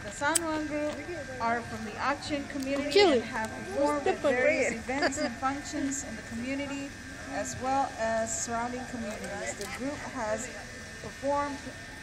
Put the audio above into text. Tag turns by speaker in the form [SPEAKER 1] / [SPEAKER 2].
[SPEAKER 1] The San Juan group are from the Action community and have performed at various events and functions in the community as well as surrounding communities. The group has performed